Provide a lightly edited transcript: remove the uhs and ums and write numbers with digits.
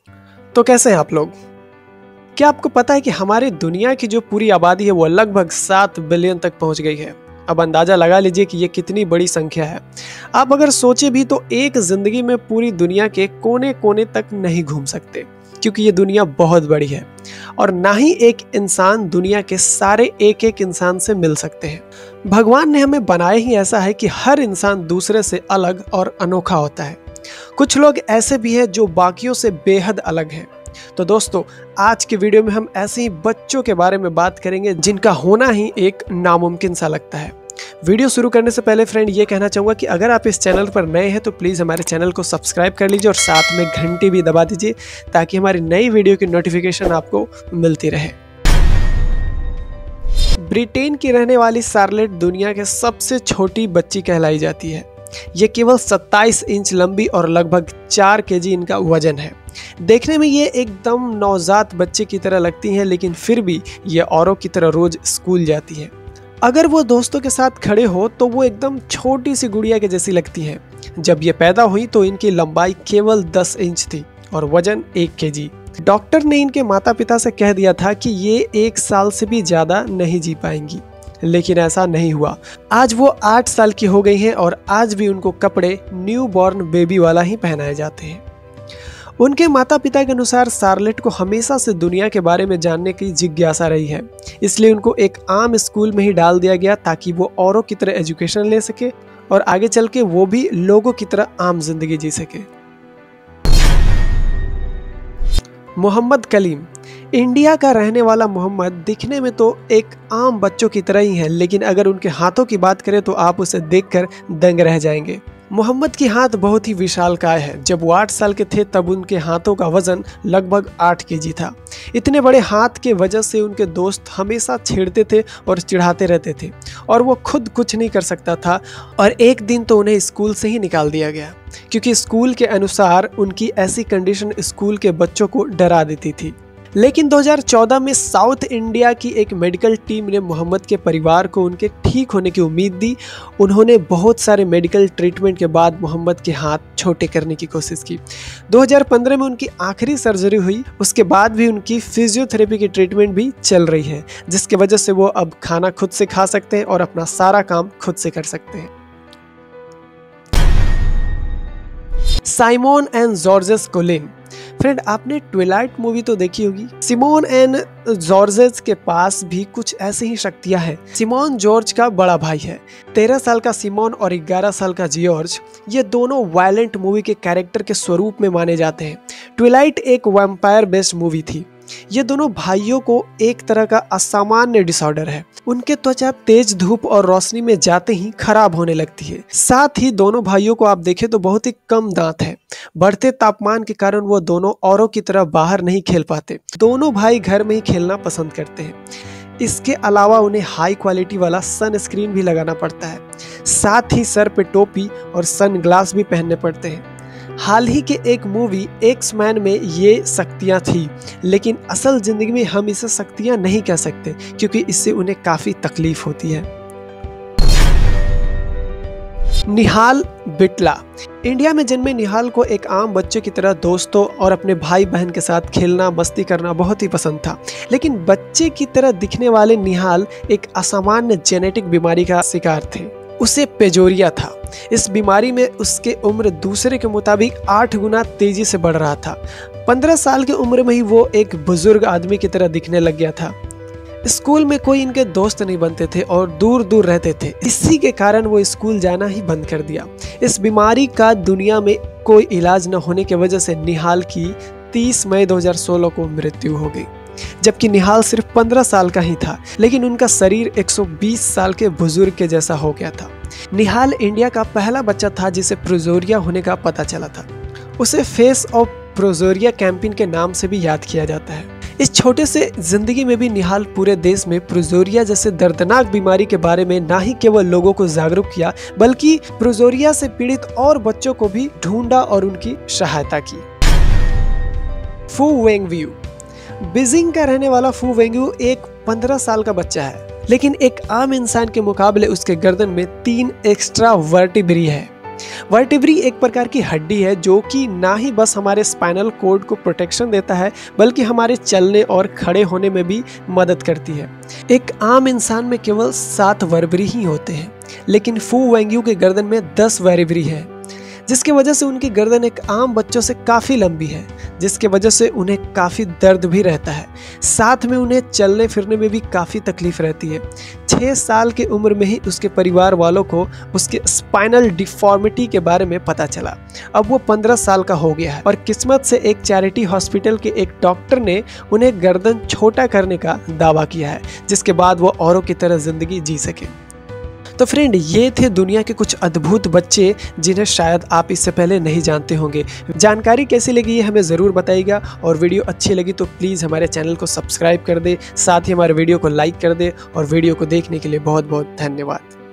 तो कैसे हैं आप लोग? क्या आपको पता है कि हमारी दुनिया की जो पूरी आबादी है वो लगभग 7 बिलियन तक पहुंच गई है। अब अंदाज़ा लगा लीजिए कि ये कितनी बड़ी संख्या है। आप अगर सोचे भी तो एक ज़िंदगी में पूरी दुनिया के कोने कोने तक नहीं घूम सकते, क्योंकि ये दुनिया बहुत बड़ी है और ना ही एक इंसान दुनिया के सारे एक एक इंसान से मिल सकते हैं। भगवान ने हमें बनाया ही ऐसा है कि हर इंसान दूसरे से अलग और अनोखा होता है। कुछ लोग ऐसे भी हैं जो बाकियों से बेहद अलग हैं। तो दोस्तों, आज के वीडियो में हम ऐसे ही बच्चों के बारे में बात करेंगे जिनका होना ही एक नामुमकिन सा लगता है। वीडियो शुरू करने से पहले फ्रेंड ये कहना चाहूँगा कि अगर आप इस चैनल पर नए हैं तो प्लीज़ हमारे चैनल को सब्सक्राइब कर लीजिए और साथ में घंटी भी दबा दीजिए ताकि हमारी नई वीडियो की नोटिफिकेशन आपको मिलती रहे। ब्रिटेन की रहने वाली शार्लेट दुनिया के सबसे छोटी बच्ची कहलाई जाती है। ये केवल 27 इंच लंबी और लगभग 4 केजी इनका वजन है। देखने में ये एकदम नवजात बच्चे की तरह लगती हैं, लेकिन फिर भी ये औरों की तरह रोज स्कूल जाती हैं। अगर वो दोस्तों के साथ खड़े हो तो वो एकदम छोटी सी गुड़िया के जैसी लगती हैं। जब ये पैदा हुई तो इनकी लंबाई केवल 10 इंच थी और वजन 1 केजी। डॉक्टर ने इनके माता पिता से कह दिया था कि ये 1 साल से भी ज़्यादा नहीं जी पाएंगी, लेकिन ऐसा नहीं हुआ। आज वो 8 साल की हो गई हैं और आज भी उनको कपड़े न्यू बॉर्न बेबी वाला ही पहनाए जाते हैं। उनके माता पिता के अनुसार शार्लेट को हमेशा से दुनिया के बारे में जानने की जिज्ञासा रही है, इसलिए उनको एक आम स्कूल में ही डाल दिया गया ताकि वो औरों की तरह एजुकेशन ले सके और आगे चल के वो भी लोगों की तरह आम जिंदगी जी सके। मोहम्मद कलीम। इंडिया का रहने वाला मोहम्मद दिखने में तो एक आम बच्चों की तरह ही है, लेकिन अगर उनके हाथों की बात करें तो आप उसे देखकर दंग रह जाएंगे। मोहम्मद की हाथ बहुत ही विशालकाय है। जब वो 8 साल के थे तब उनके हाथों का वजन लगभग 8 केजी था। इतने बड़े हाथ के वजह से उनके दोस्त हमेशा छेड़ते थे और चिढ़ाते रहते थे और वो खुद कुछ नहीं कर सकता था। और एक दिन तो उन्हें स्कूल से ही निकाल दिया गया, क्योंकि स्कूल के अनुसार उनकी ऐसी कंडीशन स्कूल के बच्चों को डरा देती थी। लेकिन 2014 में साउथ इंडिया की एक मेडिकल टीम ने मोहम्मद के परिवार को उनके ठीक होने की उम्मीद दी। उन्होंने बहुत सारे मेडिकल ट्रीटमेंट के बाद मोहम्मद के हाथ छोटे करने की कोशिश की। 2015 में उनकी आखिरी सर्जरी हुई। उसके बाद भी उनकी फिजियोथेरेपी की ट्रीटमेंट भी चल रही है, जिसकी वजह से वो अब खाना खुद से खा सकते हैं और अपना सारा काम खुद से कर सकते हैं। Simon and Georges Colin. Friend, आपने ट्विलाइट मूवी तो देखी होगी। सिमोन एंड जॉर्जेस के पास भी कुछ ऐसी ही शक्तियां हैं। सिमोन जॉर्ज का बड़ा भाई है। 13 साल का सिमोन और 11 साल का जॉर्ज, ये दोनों वायलेंट मूवी के कैरेक्टर के स्वरूप में माने जाते हैं। ट्विलाइट एक वैम्पायर बेस्ड मूवी थी। ये दोनों भाइयों को एक तरह का असामान्य डिसऑर्डर है। उनके त्वचा तेज धूप और रोशनी में जाते ही खराब होने लगती है। साथ ही दोनों भाइयों को आप देखें तो बहुत ही कम दांत है। बढ़ते तापमान के कारण वो दोनों औरों की तरह बाहर नहीं खेल पाते। दोनों भाई घर में ही खेलना पसंद करते हैं। इसके अलावा उन्हें हाई क्वालिटी वाला सन स्क्रीन भी लगाना पड़ता है। साथ ही सर पे टोपी और सन ग्लास भी पहनने पड़ते हैं। हाल ही के एक मूवी एक्स-मैन में ये शक्तियाँ थी, लेकिन असल जिंदगी में हम इसे शक्तियाँ नहीं कह सकते, क्योंकि इससे उन्हें काफ़ी तकलीफ होती है। निहाल बिटला। इंडिया में जन्मे निहाल को एक आम बच्चे की तरह दोस्तों और अपने भाई बहन के साथ खेलना मस्ती करना बहुत ही पसंद था। लेकिन बच्चे की तरह दिखने वाले निहाल एक असामान्य जेनेटिक बीमारी का शिकार थे। उसे पेजोरिया था। इस बीमारी में उसके उम्र दूसरे के मुताबिक 8 गुना तेजी से बढ़ रहा था। 15 साल की उम्र में ही वो एक बुजुर्ग आदमी की तरह दिखने लग गया था। स्कूल में कोई इनके दोस्त नहीं बनते थे और दूर दूर रहते थे। इसी के कारण वो स्कूल जाना ही बंद कर दिया। इस बीमारी का दुनिया में कोई इलाज न होने की वजह से निहाल की 30 मई 2016 को मृत्यु हो गई। जबकि निहाल सिर्फ 15 साल का ही था, लेकिन उनका शरीर 120 साल के बुजुर्ग के जैसा हो गया था। निहाल इंडिया का पहला बच्चा था जिसे प्रोजोरिया होने का पता चला था। उसे फेस ऑफ प्रोजोरिया कैंपेन के नाम से भी याद किया जाता है। इस छोटे से जिंदगी में भी निहाल पूरे देश में प्रोजोरिया जैसे दर्दनाक बीमारी के बारे में ना ही केवल लोगों को जागरूक किया, बल्कि प्रोजोरिया से पीड़ित और बच्चों को भी ढूंढा और उनकी सहायता की। फू वेंगव्यू। बीजिंग का रहने वाला फू वेंगव्यू एक 15 साल का बच्चा है, लेकिन एक आम इंसान के मुकाबले उसके गर्दन में 3 एक्स्ट्रा वर्टिब्री है। वर्टिब्री एक प्रकार की हड्डी है जो कि ना ही बस हमारे स्पाइनल कोड को प्रोटेक्शन देता है बल्कि हमारे चलने और खड़े होने में भी मदद करती है। एक आम इंसान में केवल 7 वर्टिब्री ही होते हैं, लेकिन फू वेंग्यू के गर्दन में 10 वर्टिब्री है, जिसकी वजह से उनकी गर्दन एक आम बच्चों से काफ़ी लंबी है, जिसके वजह से उन्हें काफ़ी दर्द भी रहता है। साथ में उन्हें चलने फिरने में भी काफ़ी तकलीफ रहती है। 6 साल की उम्र में ही उसके परिवार वालों को उसके स्पाइनल डिफॉर्मिटी के बारे में पता चला। अब वो 15 साल का हो गया है और किस्मत से एक चैरिटी हॉस्पिटल के एक डॉक्टर ने उन्हें गर्दन छोटा करने का दावा किया है, जिसके बाद वो औरों की तरह ज़िंदगी जी सके। तो फ्रेंड, ये थे दुनिया के कुछ अद्भुत बच्चे जिन्हें शायद आप इससे पहले नहीं जानते होंगे। जानकारी कैसी लगी ये हमें ज़रूर बताइएगा, और वीडियो अच्छी लगी तो प्लीज़ हमारे चैनल को सब्सक्राइब कर दे, साथ ही हमारे वीडियो को लाइक कर दे, और वीडियो को देखने के लिए बहुत बहुत धन्यवाद।